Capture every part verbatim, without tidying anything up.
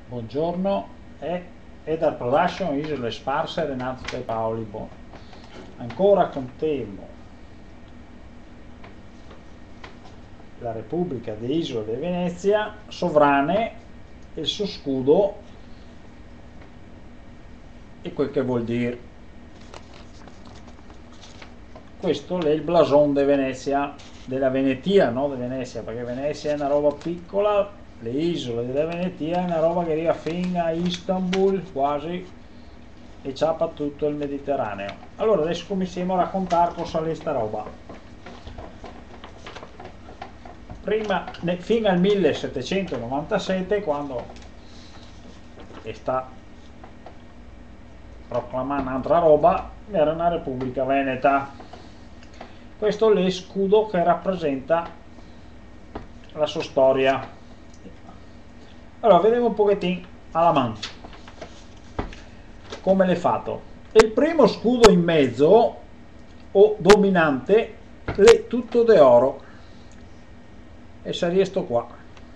Buongiorno, è Edar Production, Isole Sparse, Renato De Paoli. Bon. Ancora con temo la Repubblica di Isole di Venezia, sovrane, il suo scudo e quel che vuol dire. Questo è il blason di Venezia, della Venetia, no? Di Venezia, perché Venezia è una roba piccola, le isole della Venetia è una roba che arriva fino a Istanbul quasi e ciappa tutto il Mediterraneo. Allora adesso cominciamo a raccontare cosa è sta roba. Prima, fino al millesettecentonovantasette, quando è sta proclamando un'altra roba, era una Repubblica Veneta. Questo è il scudo che rappresenta la sua storia. Allora, vediamo un pochettino alla mano come l'è fatto. Il primo scudo in mezzo o dominante è tutto d'oro e sarebbe sto qua.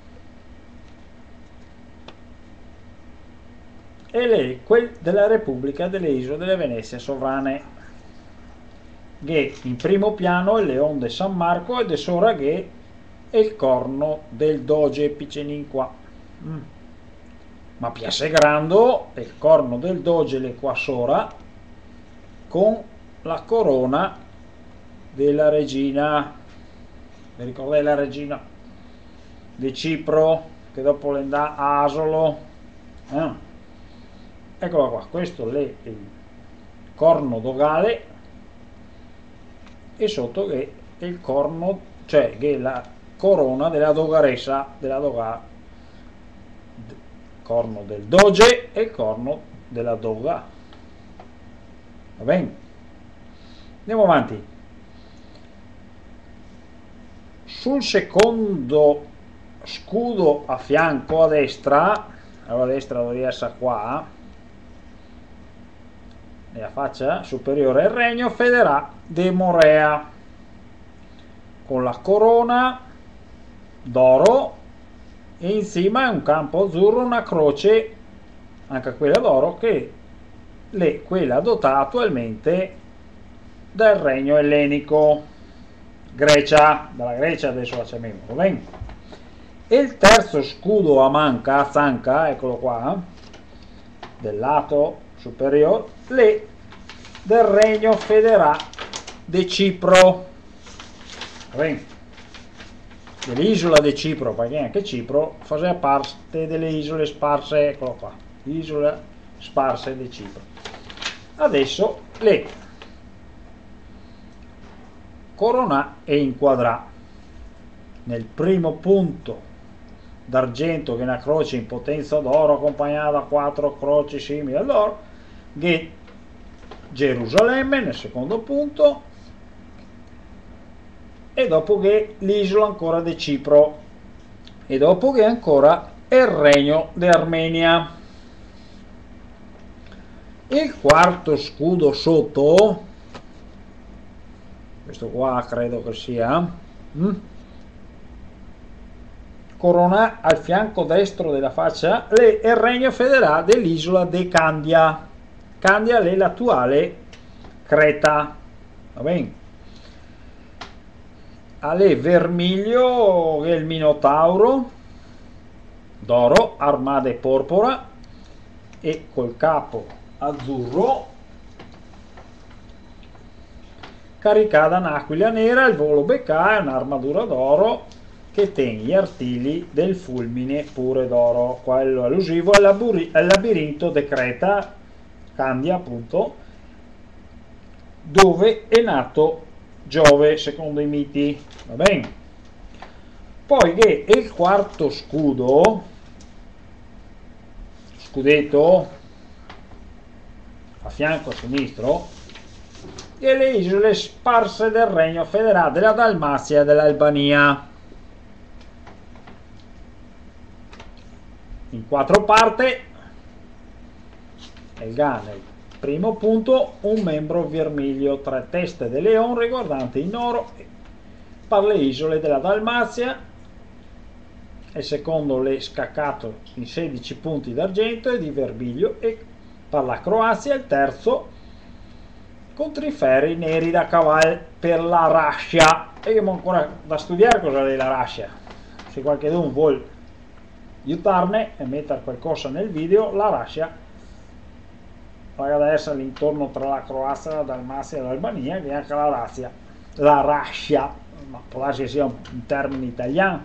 E lei quel della Repubblica delle Isole delle Venezia sovrane, che in primo piano è il leone di San Marco ed è sopra che è il corno del doge piccenin qua. Mm. Ma piace grande è il corno del doge le qua sopra con la corona della regina. Vi ricordate la regina di Cipro che dopo le andà a Asolo? Eh? Eccola qua, questo è il corno dogale e sotto che è il corno, cioè che è la corona della dogaressa, della doga, corno del doge e il corno della doga. Va bene? Andiamo avanti. Sul secondo scudo a fianco a destra, allora a destra dovrebbe essere qua, nella faccia superiore, il regno federale di Morea con la corona d'oro e insieme a un campo azzurro, una croce anche quella d'oro che è quella adottata attualmente dal regno ellenico, Grecia, dalla Grecia adesso la chiamiamo, va bene? E il terzo scudo a manca, a zanca, eccolo qua, del lato superiore, le del regno federale di Cipro, dell'isola di Cipro, perché anche Cipro faceva parte delle isole sparse, eccolo qua, isole sparse di Cipro. Adesso le corona e inquadrà nel primo punto d'argento che è una croce in potenza d'oro accompagnata da quattro croci simili all'oro, che Gerusalemme nel secondo punto e dopo che l'isola ancora di Cipro e dopo che ancora è il regno di Armenia. Il quarto scudo sotto, questo qua credo che sia hm? corona al fianco destro della faccia è il regno federale dell'isola di Candia. Candia è l'attuale Creta, va bene? Ale vermiglio che è il minotauro d'oro, armata e porpora e col capo azzurro, caricata un'aquila nera, il volo becca è un'armatura d'oro che tiene gli artigli del fulmine pure d'oro, quello allusivo al labirinto di Creta, Candia appunto, dove è nato Giove secondo i miti, va bene? Poi che è il quarto scudo, scudetto a fianco a sinistro, e le isole sparse del regno federale della Dalmazia e dell'Albania, in quattro parti, il Ganel. Primo punto, un membro vermiglio, tre teste di leone riguardanti in oro per le isole della Dalmazia il secondo l'è scaccato in sedici punti d'argento e di vermiglio, e per la Croazia il terzo con triferi neri da cavallo per la Russia. E io ho ancora da studiare cosa è la Russia. Se qualcuno vuole aiutarmi e mettere qualcosa nel video, la Russia adesso all'intorno tra la Croazia, la Dalmazia e l'Albania, che è anche la Russia, la Russia, ma può darsi che sia un, un termine italiano.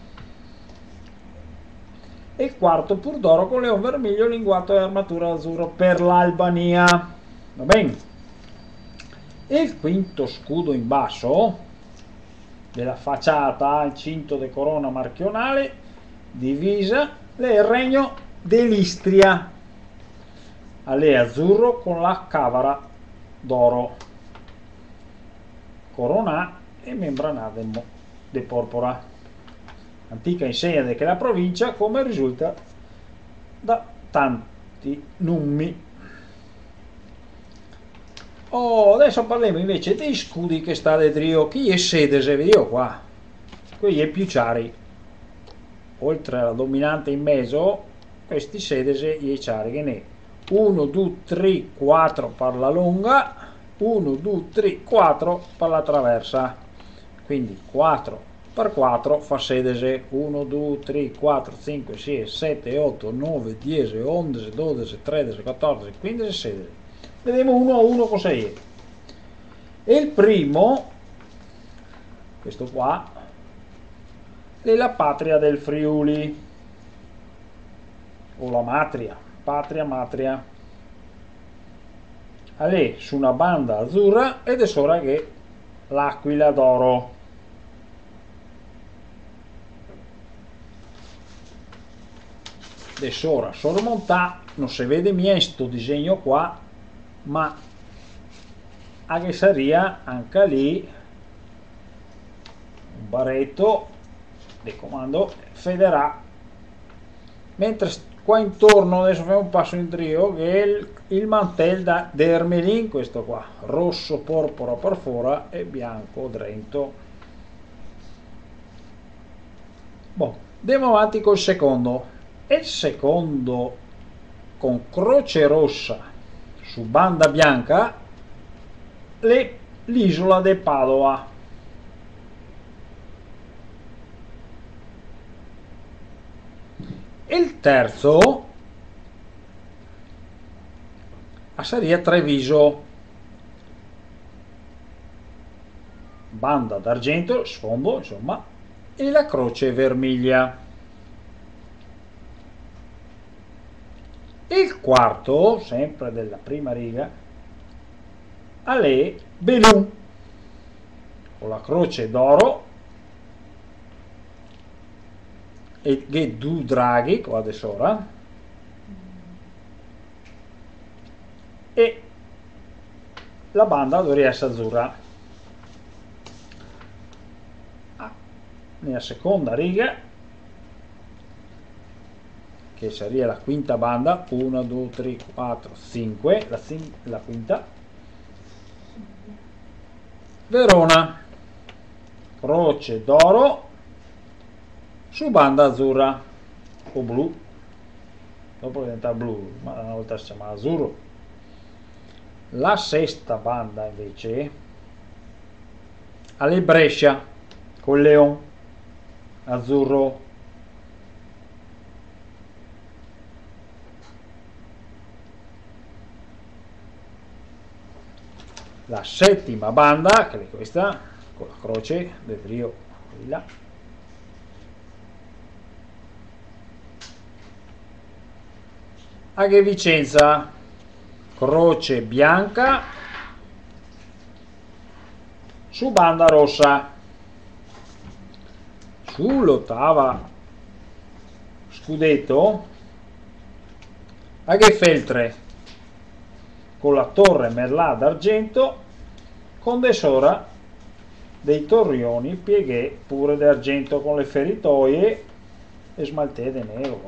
E il quarto pur d'oro con leon vermiglio, linguato e armatura azzurro per l'Albania. Va bene? E il quinto scudo in basso della facciata al cinto de corona marchionale divisa il regno dell'Istria, all'è azzurro con la cavara d'oro, corona e membranata de porpora, antica insegna di quella provincia, come risulta da tanti nummi. Oh, adesso parliamo invece dei scudi che sta dentro. Chi è sede, se vediamo qua, qui è più chiari, oltre alla dominante in mezzo, questi sedese e chiari, che ne uno, due, tre, quattro per la lunga, uno, due, tre, quattro per la traversa, quindi quattro per quattro fa sedese, uno, due, tre, quattro, cinque, sei, sette, otto, nove, dieci, undici, dodici, tredici, quattordici, quindici, sedici. Vediamo uno a uno cosa è. E il primo, questo qua, è la patria del Friuli, o la matria, patria, matria. Allè su una banda azzurra ed è sopra che l'aquila d'oro. Adesso ora sormontà, non si vede niente sto disegno qua, ma anche sarebbe anche lì un baretto di comando federale, mentre qua intorno adesso facciamo un passo in trio, che è il, il mantello da Dermelin, questo qua, rosso porpora per fuori e bianco dentro. Boh, andiamo avanti col secondo. E il secondo con croce rossa su banda bianca, l'isola di Padova. E il terzo a sarebbe Treviso, banda d'argento, sfondo insomma, e la croce vermiglia. Il quarto, sempre della prima riga, è Belù, con la croce d'oro e che due draghi qua di sopra, e la banda dovrebbe essere azzurra. Ah, nella seconda riga, che sarebbe la quinta banda, uno, due, tre, quattro, cinque, la, la quinta, Verona, croce d'oro su banda azzurra o blu, dopo diventa blu, ma una volta si chiama azzurro. La sesta banda invece alle Brescia con Leon azzurro. La settima banda, che è questa, con la croce del trio di là, a che Vicenza, croce bianca su banda rossa. Sull'ottava scudetto a che Feltre, con la torre merlà d'argento, con de sora dei torrioni pieghe pure d'argento con le feritoie e smaltè di nero.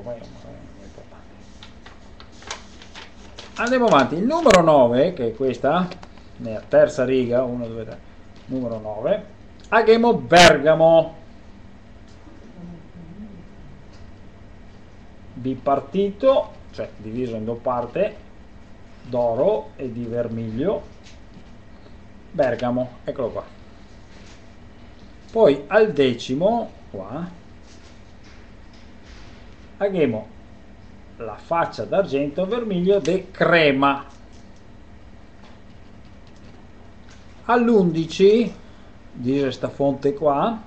Andiamo avanti. Il numero nove, che è questa, nella terza riga, uno, due, tre, numero nove, Aghemo Bergamo, bipartito, cioè diviso in due parti, d'oro e di vermiglio, bergamo, eccolo qua. Poi al decimo qua abbiamo la faccia d'argento vermiglio de crema. All'undici di questa fonte qua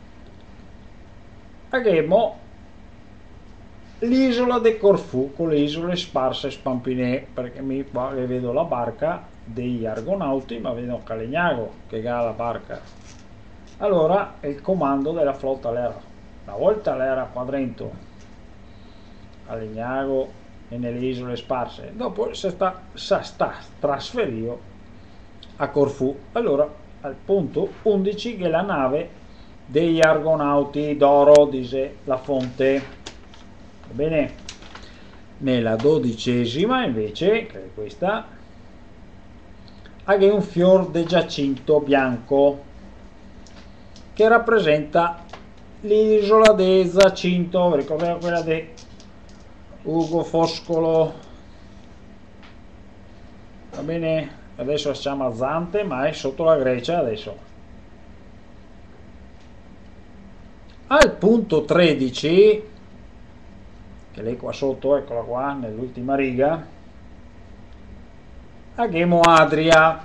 abbiamo l'isola de Corfù con le isole sparse Spampinè, perché mi qua vedo la barca degli argonauti, ma vedo Calegnago che ha la barca. Allora il comando della flotta l'era una volta l'era qua dentro a Legnago e nelle isole sparse, dopo si sta, si sta trasferito a Corfù. Allora al punto undici che la nave degli argonauti d'oro, dice la fonte. Va bene. Nella dodicesima invece, che è questa, ha un fior de giacinto bianco che rappresenta l'isola de Zacinto. Ricordate quella di Ugo Foscolo? Va bene, adesso si chiama Zante, ma è sotto la Grecia adesso. Al punto tredici, che lei qua sotto, eccola qua nell'ultima riga, abbiamo Adria.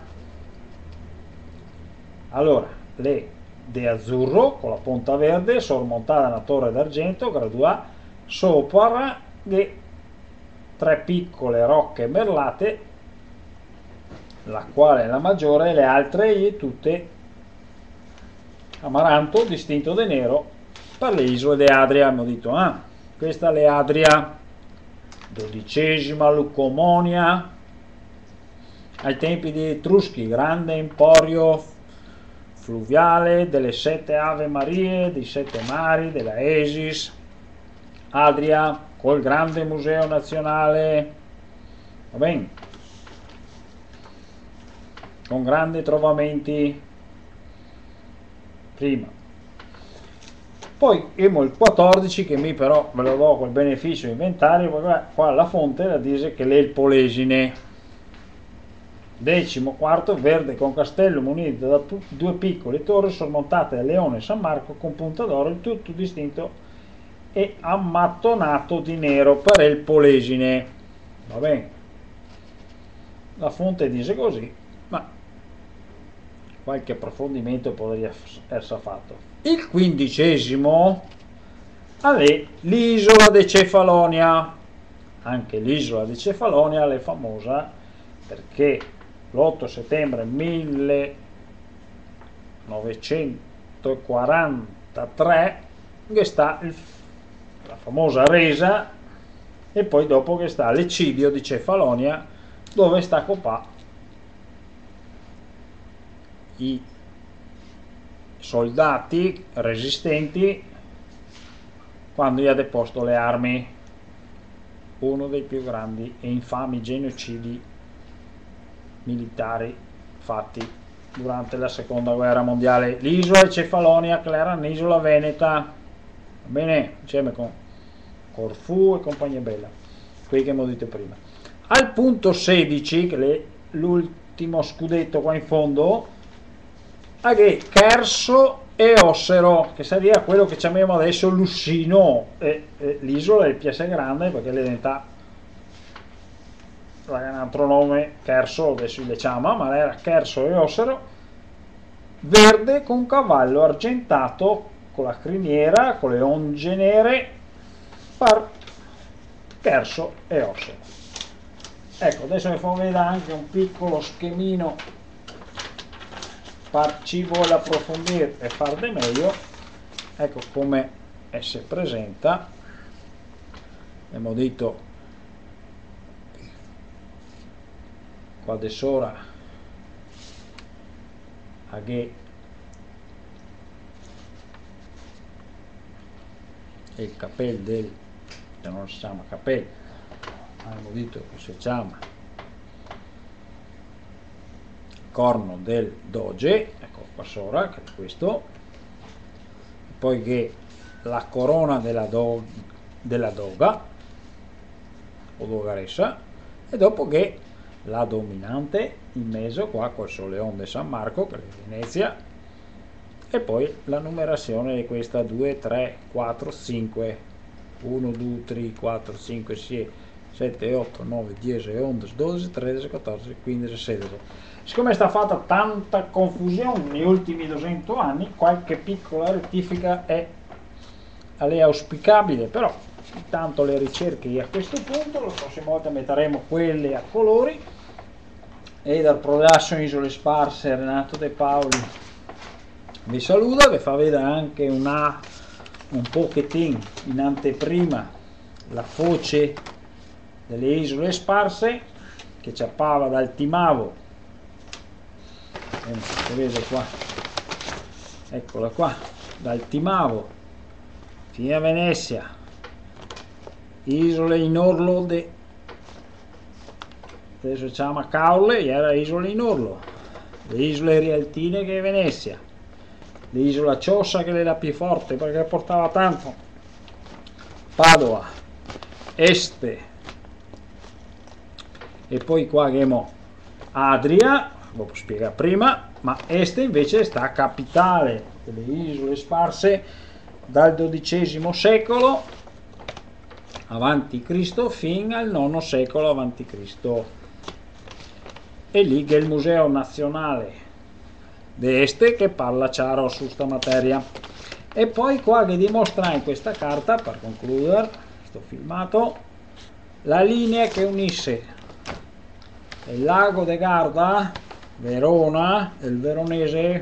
Allora, le de azzurro con la punta verde sormontata da una torre d'argento graduata sopra le tre piccole rocche merlate, la quale è la maggiore e le altre tutte amaranto distinto da nero per le isole di Adria. Abbiamo detto, ah, questa è le Adria. Dodicesima Lucomonia, ai tempi di Etruschi, grande emporio fluviale delle sette Ave Marie, dei sette mari, della Esis. Adria col grande museo nazionale, va bene, con grandi trovamenti prima. Poi abbiamo il quattordici, che mi però ve lo do col beneficio inventario, perché qua la fonte la dice che è il Polesine. Decimo quarto, verde con castello munito da due piccole torri sormontate da leone e San Marco con punta d'oro, il tutto distinto e ammattonato di nero per il Polesine. Va bene, la fonte dice così, ma qualche approfondimento potrebbe essere fatto. Il quindicesimo è l'isola di Cefalonia. Anche l'isola di Cefalonia è famosa perché l'otto settembre millenovecentoquarantatré che sta il, la famosa resa, e poi dopo che sta l'eccidio di Cefalonia, dove sta copà i soldati resistenti quando gli ha deposto le armi, uno dei più grandi e infami genocidi militari fatti durante la seconda guerra mondiale. L'isola di Cefalonia, che era un'isola veneta, va bene, insieme con Corfù e compagnia bella, quelli che abbiamo detto prima. Al punto sedici, che è l'ultimo scudetto qua in fondo, a che Cherso e Ossero, che sarebbe quello che chiamiamo adesso Lussino, e, e l'isola è il più grande perché le diventa un altro nome, Cherso adesso le chiama, ma era Cherso e Ossero, verde con cavallo argentato con la criniera con le onge nere per Cherso e Ossero. Ecco, adesso vi faccio vedere anche un piccolo schemino per chi vuole approfondire e far di meglio. Ecco come si presenta. Abbiamo detto qua di sopra a che il capello del, che non si chiama capello, abbiamo detto che si chiama corno del doge, ecco qua sopra, che è questo, poi che la corona della, do, della doga, Podogaressa, e dopo che la dominante in mezzo qua col Soleon de San Marco, che è Venezia, e poi la numerazione di questa due, tre, quattro, cinque, uno, due, tre, quattro, cinque, sei, sette, otto, nove, dieci, undici, dodici, tredici, quattordici, quindici, sedici. Siccome è stata fatta tanta confusione negli ultimi duecento anni, qualche piccola rettifica è, è auspicabile, però intanto le ricerche a questo punto, la prossima volta metteremo quelle a colori. E dal Production Isole Sparse Renato De Paoli vi saluta, vi fa vedere anche una, un pochettino in anteprima la foce delle isole sparse che ciappava dal Timavo, eh, vedete qua, eccola qua, dal Timavo fino a Venezia, isole in orlo de, adesso si chiama Caule, era isole in orlo, le isole Rialtine che è Venezia, l'isola Ciossa che è la più forte perché portava tanto, Padova, Este, e poi qua abbiamo Adria, lo spiega prima, ma Este invece sta capitale delle isole sparse dal dodicesimo secolo avanti Cristo fino al nono secolo avanti Cristo, e lì che è il Museo Nazionale d'Este che parla chiaro su sta materia. E poi qua che dimostra in questa carta, per concludere questo filmato, la linea che unisse il lago de Garda, Verona, il veronese,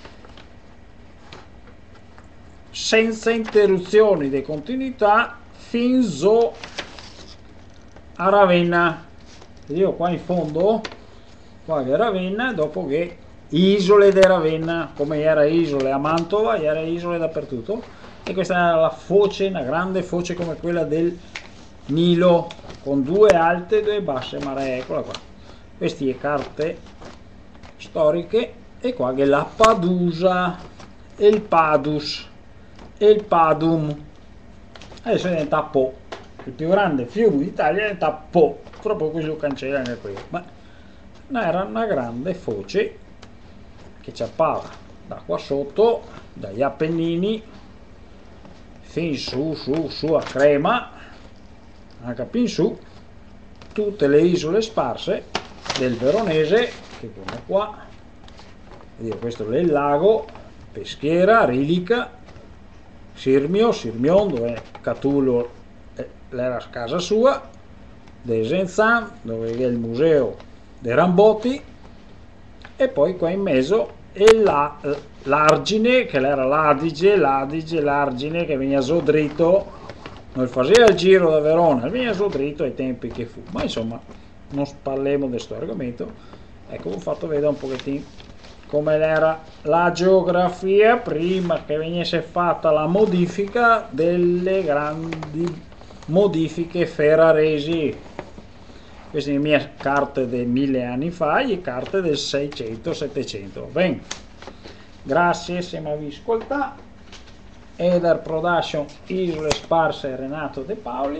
senza interruzioni di continuità fino a Ravenna. Io qua in fondo, qua che è Ravenna, dopo che isole di Ravenna, come era isole a Mantova, era isole dappertutto, e questa era la foce, una grande foce come quella del Nilo, con due alte e due basse maree. Eccola qua, queste carte storiche, e qua che è la Padusa e il Padus e il Padum, adesso diventa Po, il più grande fiume d'Italia diventa Po, proprio così lo cancella nel qui, ma era una grande foce che ciappava da qua sotto, dagli Appennini fin su su su a Crema, anche più in su, tutte le isole sparse del Veronese, che sono qua. Vedete, questo è il lago, Peschiera, Rilica, Sirmio, Sirmion, dove Catullo era a casa sua, Desenzan, dove è il museo dei Rambotti, e poi qua in mezzo è la, l'Argine, che era l'Adige, l'Adige, l'Argine, che veniva so dritto, non faceva il giro da Verona, veniva so dritto ai tempi che fu, ma insomma non parliamo di questo argomento. Ecco, vi ho fatto vedere un pochettino come era la geografia prima che venisse fatta la modifica delle grandi modifiche ferraresi. Queste sono le mie carte dei mille anni fa e carte del seicento settecento. Ben, grazie se mi avete ascoltato. E dal Production Isole Sparse Renato De Paoli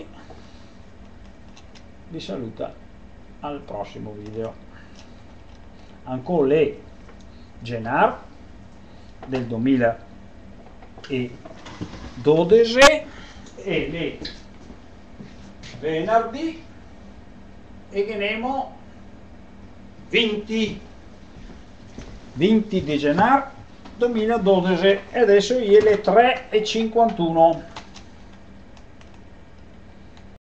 vi saluta al prossimo video. Ancora le Genar del duemiladodici e le venerdì e che nemo venti venti di gennaio duemiladodici, e adesso io le tre e cinquantuno.